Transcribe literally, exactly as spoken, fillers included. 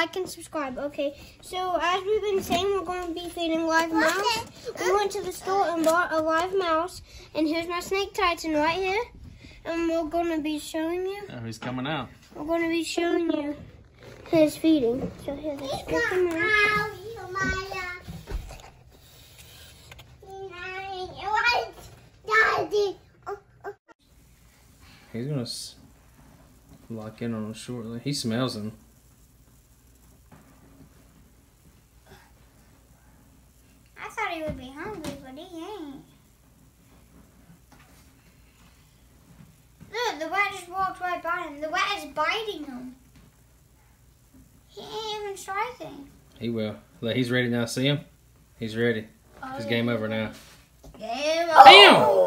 like and subscribe. Okay, so as we've been saying, we're going to be feeding live mouse. We went to the store and bought a live mouse, and here's my Snake Titan right here. And we're going to be showing you. Oh, he's coming out. We're going to be showing you his feeding. So here, let's get him out. He's gonna s lock in on him shortly. He smells him. I thought he would be hungry, but he ain't. Look, the rat just walked right by him. The rat is biting him. He ain't even striking. He will. Look, he's ready now. See him? He's ready. Oh, It's yeah. game over now. Game over. Bam!